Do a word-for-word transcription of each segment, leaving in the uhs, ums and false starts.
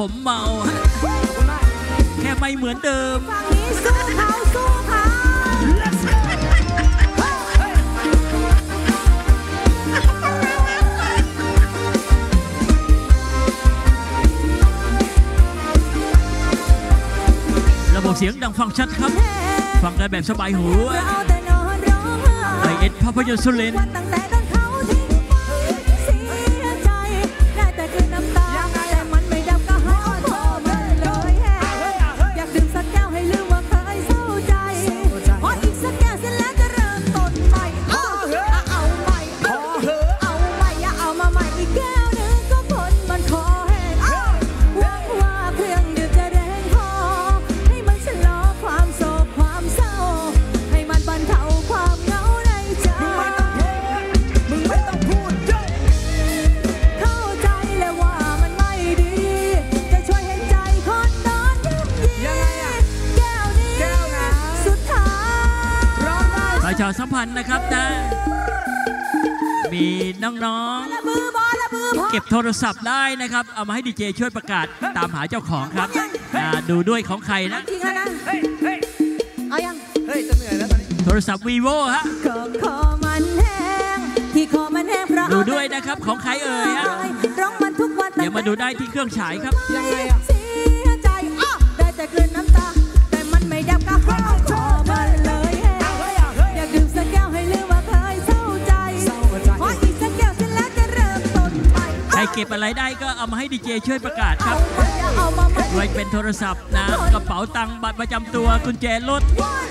ผมเมาแค่ไม่เหมือนเดิมสู้เขาสู้เขาระบบเสียงดังฟังชัดครับฟังกันแบบสบายหูไอเอ็ดภาพยนตร์สุรินทร์ประชาสัมพันธ์นะครับนะมีน้องๆเก็บโทรศัพท์ได้นะครับเอามาให้ดีเจช่วยประกาศตามหาเจ้าของครับดูด้วยของใครนะเอายังโทรศัพท์ vivo ฮะดูด้วยนะครับของใครเอ่ยฮะเดี๋ยวมาดูได้ที่เครื่องฉายครับยังไงอ่ะได้แต่กลืนน้ำตาแต่มันไม่ดับกระหายคอมันเลยอยากดื่มสักแก้วให้ลืมว่าเคยเศร้าใจขออีกสักแก้วเสร็จแล้วจะเริ่มต้นใหม่ใครเก็บอะไรได้ก็เอามาให้ดีเจช่วยประกาศครับไว้เป็นโทรศัพท์นะกระเป๋าตังค์บัตรประจำตัวกุญแจรถ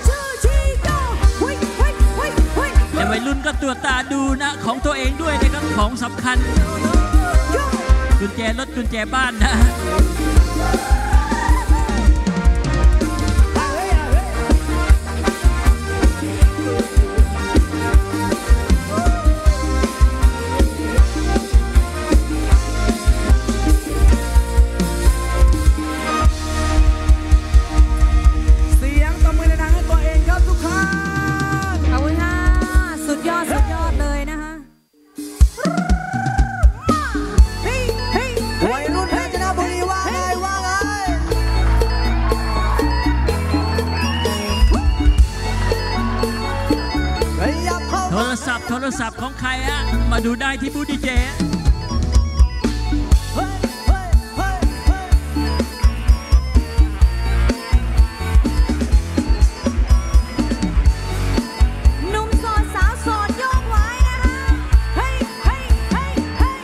แต่วัยรุ่นก็ตัวตาดูนะของตัวเองด้วยนะครับของสำคัญกุญแจรถกุญแจบ้านนะโทรศัพท์ของใครอะมาดูได้ที่บูธดีเจหนุ่มโสดสาวโสดโยกไว้นะคะเฮ้ยเฮ้ยเฮ้ยเฮ้ย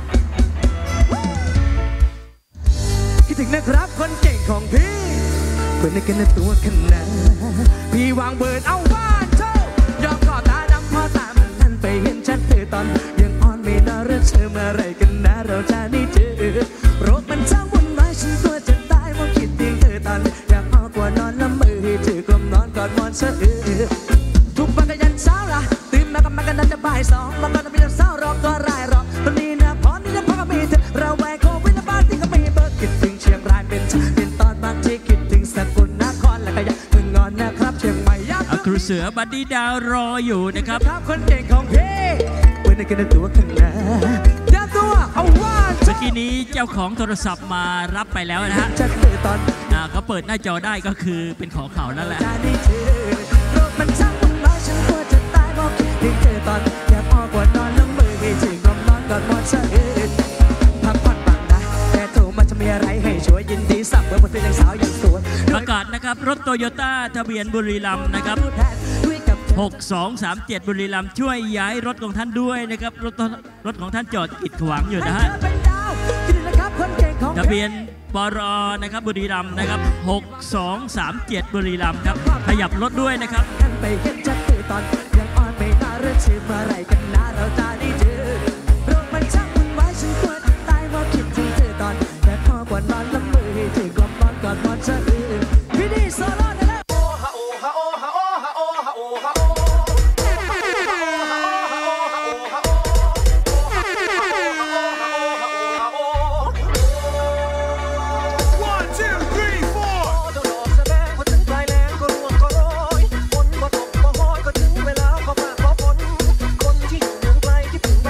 คิดถึงนะครับคนเก่งของพี่เปิดในกันในตัวขนาดพี่วางเบิร์ดเอาว่าเจ้ายอมกอดตาดำพอตาไปเห็นชัดเธอตอนยังอ่อนไม่น่ารักเธอเมื่อไรกันนะเราจะได้เจอโรคมันช่างวุ่นวายฉันกลัวจะตายเพราะคิดถึงเธอตอนอยากเอากว่านอนละมือให้เธอกลมนอนกอดมอนเสือทุกวันก็ยันเช้าละตื่นมาก็มากันนั่นจะบ่ายสองบางวันมีแต่เศร้ารอก็รายรอตอนนี้นะพอนี่นะพอก็มีเธอเราแหวกโควิดและบ้านที่ก็ไม่เบิกคิดถึงเชียงรายเป็นเป็นตอนบางที่คิดถึงสกลนครและก็อยากถึงงอนนะครับเชียงใหม่ยากครูเสือบัดดี้ดาวรออยู่นะครับคนเก่งของพี่เปิดในกันตัวข้างหน้าเจ้าตัวเอาว่าเมื่อกี้นี้เจ้าของโทรศัพท์มารับไปแล้วนะฮะเขาเปิดหน้าจอได้ก็คือเป็นของเขานั่นแหละมันช่างมันน้อยฉันกลัวจะตายบอกคิดถึงเธอตอนอยากออกกว่านอนแล้วมือให้ถึงกลมนอนกอดมอนเสือพักผ่อนบ้างนะแต่โทรมาจะมีอะไรให้ช่วยยินดีสับเมื่อพอเธอยังสาวยังสวยประกาศนะครับรถโตโยต้าทะเบียนบุรีรัมย์นะครับหกสองสามเจ็ดบุรีรัมย์ช่วยย้ายรถของท่านด้วยนะครับรถรถของท่านจอดกีดขวางอยู่นะฮะทะเบียนปรนะครับบุรีรัมย์นะครับหกสองสามเจ็ดบุรีรัมย์ครับขยับรถด้วยนะครับไปเห็นชัดตอนยังอ่อนไม่น่าเรื่องชื่อมาไรกันนะเราจะได้เจอรถมันช่างมันไว้ฉันควรตายเพราะคิดถึงเธอตอนแต่พอกว่านอนละมือให้ถึงกลมนอนกอดมอนเธอพี่ดีโซโล่ได้แล้วคนที่อยู่เมืองไกลคิดถึง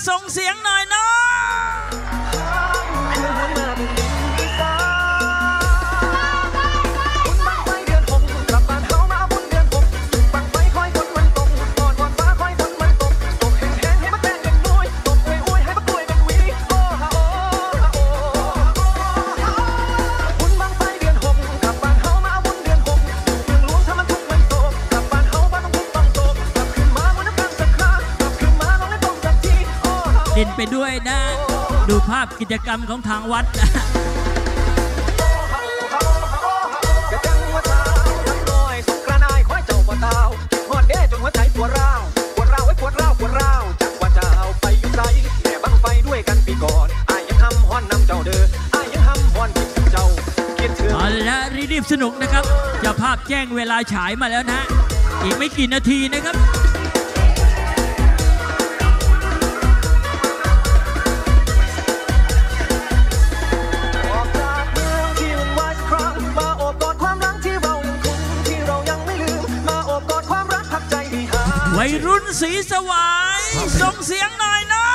ส่งเสียงหน่อยเนาะดินไปด้วยนะดูภาพกิจกรรมของทางวัดนะเอาละรีบสนุกนะครับเจ้าภาพแจ้งเวลาฉายมาแล้วนะอีกไม่กี่นาทีนะครับวัยรุ่นสีสวายส่งเสียงหน่อยนะ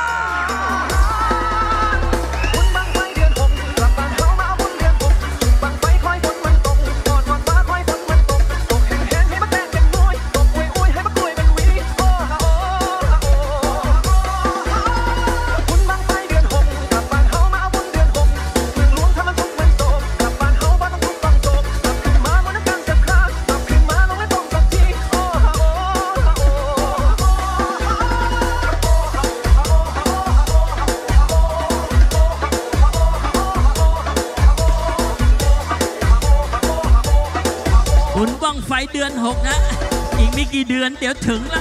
บุญบั้งไฟเดือนหกนะอีกไม่กี่เดือนเดี๋ยวถึงละ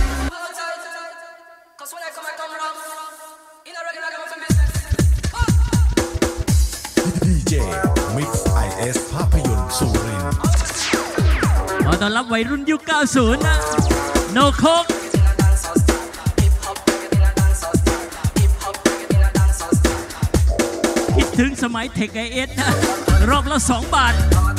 ดีเจ Mix ไอ เอส ภาพยนตร์สุรินทร์ขอต้อนรับวัยรุ่นยุคเก้าสิบนะโนโคกคิดถึงสมัยเทคไอเอสนะรอบละสองบาท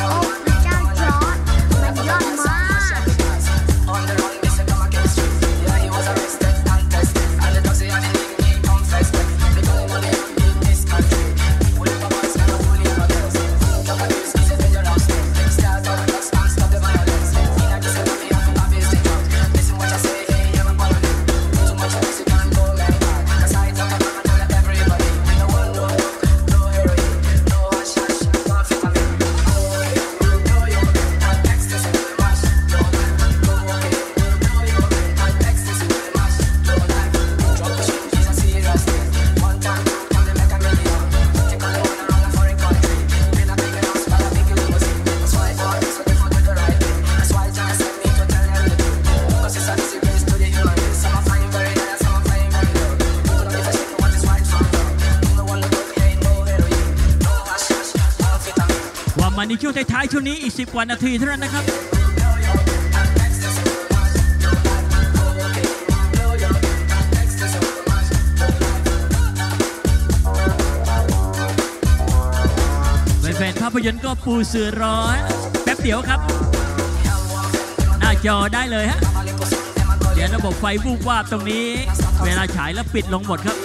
มาในช่วงท้ายๆช่วงนี้อีกสิบกว่านาทีเท่านั้นนะครับแฟนๆภาพยนตร์ก็ปูเสือรอแป๊บเดียวครับหน้าจอได้เลยฮะเดี๋ยวระบบไฟวูบวาบตรงนี้เวลาฉายแล้วปิดลงหมดครับ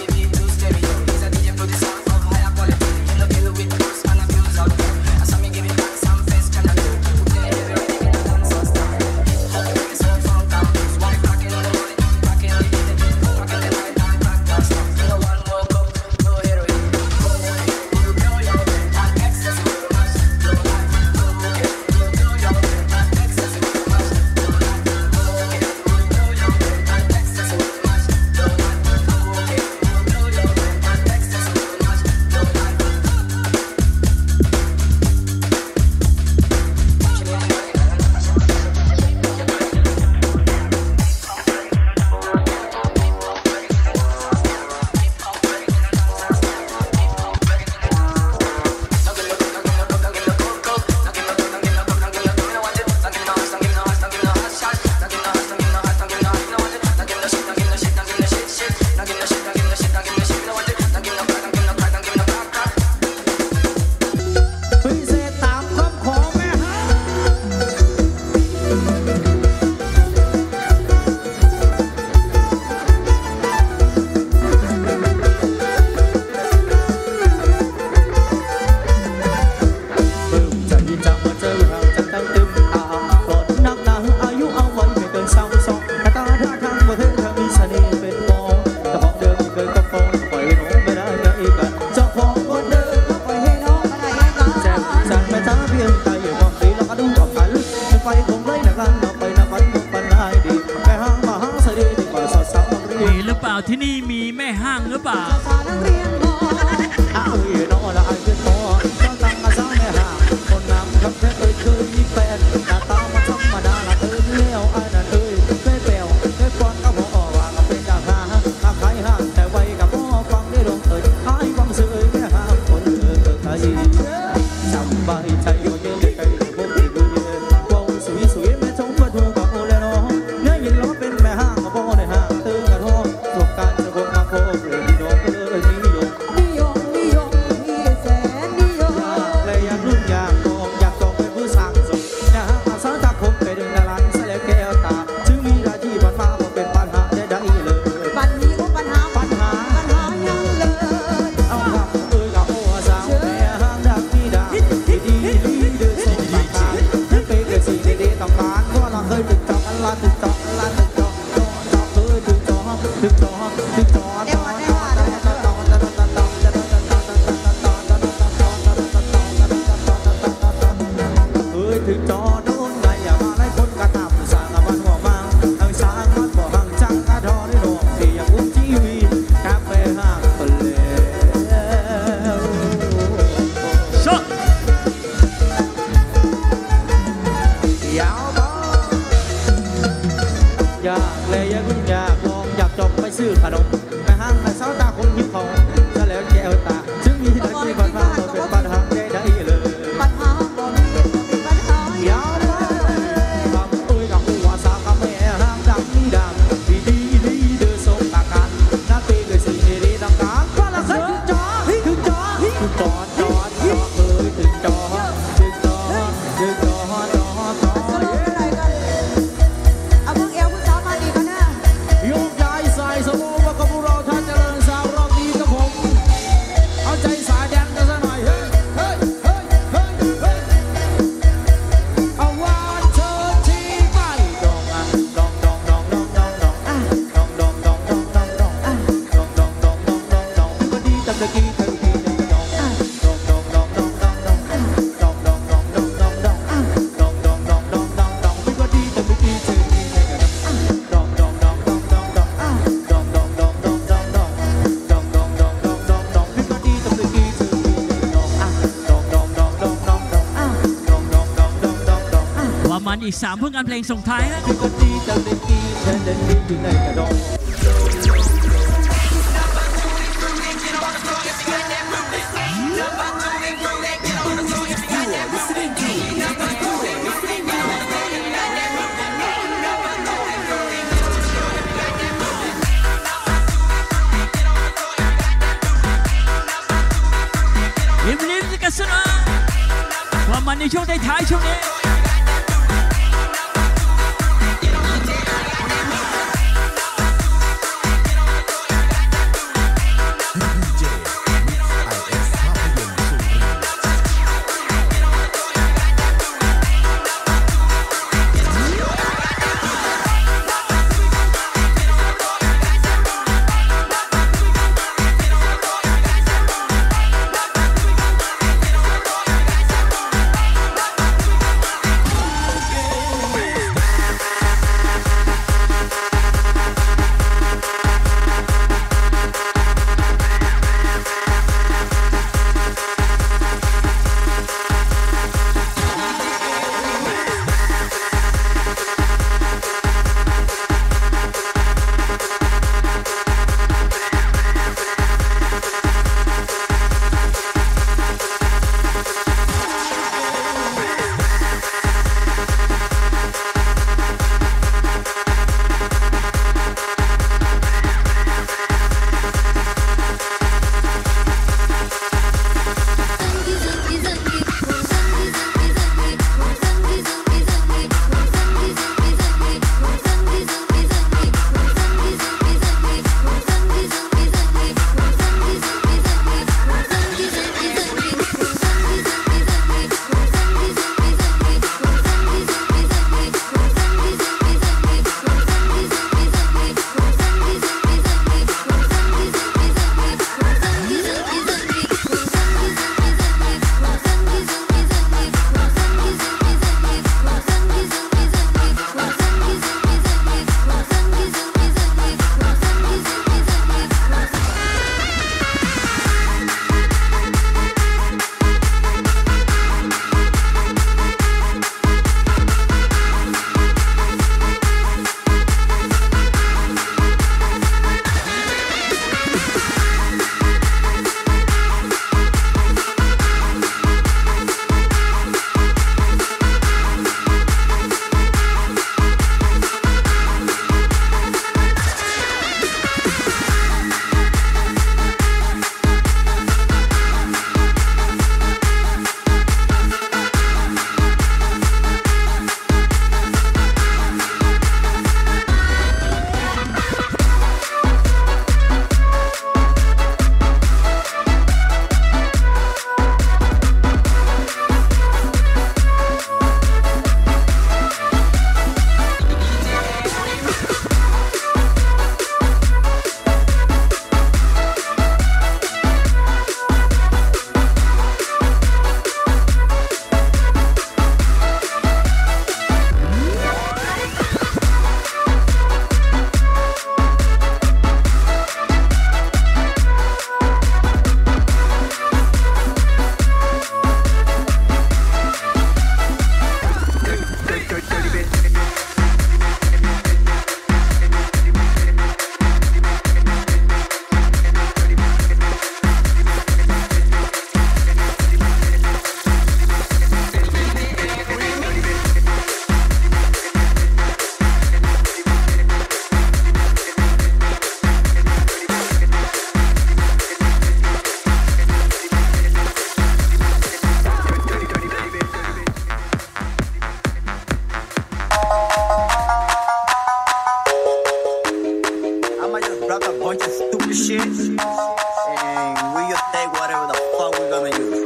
ที่นี่มีแม่ห้างหรือเปล่าสาวนักเรียนบอกอ้าวอีน้องละไอ้เป็นหมอเจ้าตั้งอาสาแม่ห่างคนนำคำแท้เอ้ยเคยมีแฟนหน้าตามาธรรมดาละเอ้ยเลี้ยวไอ้นั่นเอ้ยเคยแปลวเคยป้อนกับพ่อว่าก็เป็นดาราอาใครห่างแต่ไว้กับพ่อฟังได้ลงเอ้ยหายความเสื่อยแม่ห่างคนเออไทยสบายใจอยู่เยอะไม่ไกลพวกที่ดูเยอะว่าวสวยสวยแม่ชมมาดูกับโอเลน้องเนื้อยินล้อเป็นแม่ห่างกับพ่อในห่างเตือนกันท้องประสบการณ์จะคงมาโคบเลยดีน้องเอ้ยนิยมนิยมนิยมที่แสนนิยมเลยอยากรุ่นอยากมองอยากต้องเป็นผู้สร้างสมอยากอาสาตาคมไปดึงดาราเสลแก้วตาถึงมีหน้าที่ผ่านมาก็เป็นปัญหาได้ได้เลยปัญนี้ก็ปัญหาปัญหาปัญหายังเลยเอาครับเอ้ยกับโอ้สาวแม่ห้างดักที่ดังดีดีดีเดือดสมปากการนั่นเป็นแค่สิ่งดีๆต้องการเพราะเราเคยถึงจออันละถึงจออันละถึงจอจอจอเคยถึงจอถึงจอถึงจอจอเอ้ยถึงจอโน้นไงอย่ามาไล่คนกระทำสร้างมันหัวมังเอาสร้างมันบ่หังจังกระทอได้ลงที่อยากอุ้มทีวีกาแฟห้างทะเลโชคยาวต่ออยากเลยอยากรุ่นอยากลองอยากจบไปซื้อขนมไปห้างไปเสาตาคงยิ้มเขาจะแล้วแก้วตาถึงมีหน้าที่ผ่านมาก็เป็นปัญหาได้ได้เลยปัญหาบ่มีมีปัญหายาวเลยคำเอ้ยกับหัวสาวกับแม่ห้างดังนี่ดังดีดีดีเดือดสมตากันน่าเป็นเลยสิ่งดีๆต่างกันเพราะเราเคยถึงจอถึงจอถึงจอจอจอเคยถึงจอถึงจอถึงจอจอจอสรุปอะไรกันเอาพวกเอวผู้สาวมาดีกันนะยกย้ายสายสมองว่ากับพวกเราท่านเจริญสาวรอบนี้กับผมเอาใจสายแดนกันสักหน่อยเฮ้ยเฮ้ยเฮ้ยเฮ้ยเฮ้ยเอาว่าเธอที่ไปดองอ่ะดองดองดองดองดองดองอ่ะดองดองดองดองดองดองอ่ะดองดองดองดองดองดองก็ดีตั้งแต่กี้เธอทีนึงก็ดองอ่ะดองดองดองดองดองดองอ่ะดองดองดองดองดองดองอ่ะดองดองดองดองดองดองก็ดีตั้งแต่กี้เธอทีนึงก็ดองอ่ะดองดองดองดองดองดองอ่ะดองดองดองดองดองดองดองดองดองดองดองดองก็ดีตั้งแต่กี้เธอทีนึงก็ดองอ่ะดองดองดองดองดองดองอ่ะดองดองดองดองดองดองอ่ะประมาณอีกสามผลงานเพลงส่งท้ายนะก็ดีตั้งแต่กี้เธอเดินดีอยู่ในกระดองริมริมกันซะหน่อยความมันในช่วงท้ายๆช่วงนี้ดีเจ Mix ไอ เอส ภาพยนตร์สุรินทร์ stupid shit, and we just take whatever the fuck we're gonna use.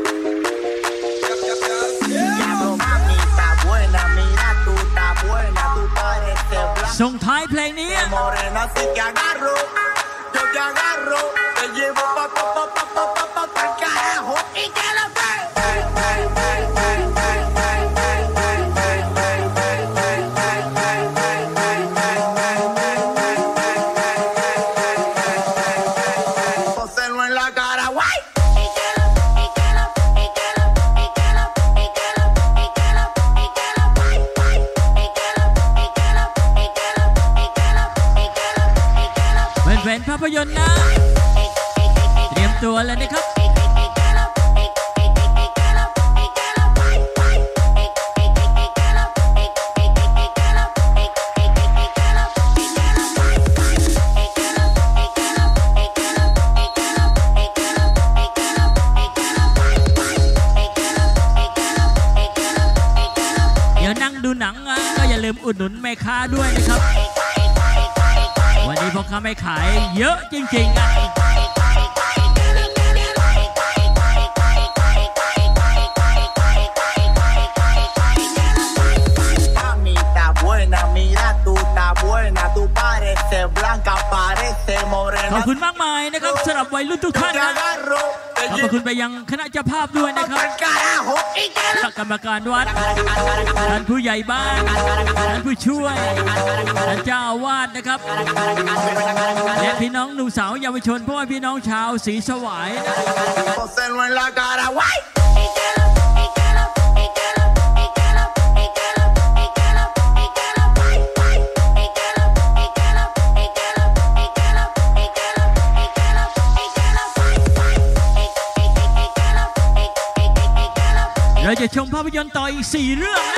Ya bro, mami, está buena, mira tú, está buena, tú pareces blanca. ส่งท้ายเพลงนี้ Morena, así que agarro, yo te agarro, te llevo pa pa pa pa pa pa pa pa el carajo y te lo Póselo en la cara, guay. แฟนๆภาพยนตร์นะ เตรียมตัวแล้วนะครับ เดี๋ยวนั่งดูหนังอ่ะก็อย่าลืมอุดหนุนแม่ค้าด้วยนะครับ วันนี้พ่อค้าไม่ขายเยอะจริงๆอ่ะ Mamita buena, mira tú, está buena, tú pareces blanca, pareces ขอบ morena. คุณมากมายนะครับสำหรับวัยรุ่นทุกท่าน Te นะ agarro, te ขอบ llevo คุณไปยังคณะเจ้าภาพด้วยนะครับ pa el carajo y te lo กรรมการวัดท่านผู้ใหญ่บ้านท่านผู้ช่วยท่านเจ้าอาวาสนะครับ และพี่น้องหนุ่มสาวเยาวชนพ่อพี่น้องชาวศรีสวายนะ póselo en la cara, guay. เราจะชมภาพยนตร์ต่ออีกสี่เรื่องนะ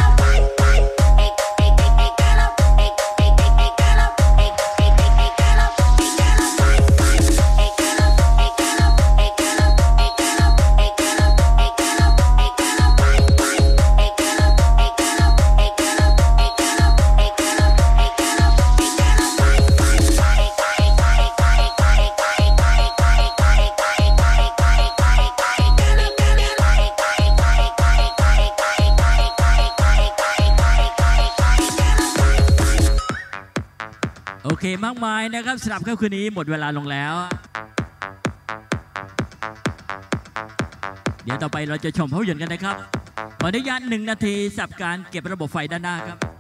โอเคมากมายนะครับสำหรับค่ำคืนนี้หมดเวลาลงแล้ว เดี๋ยวต่อไปเราจะชมภาพยนตร์กันนะครับขออนุญาตหนึ่งนาทีสำหรับการเก็บระบบไฟด้านหน้าครับ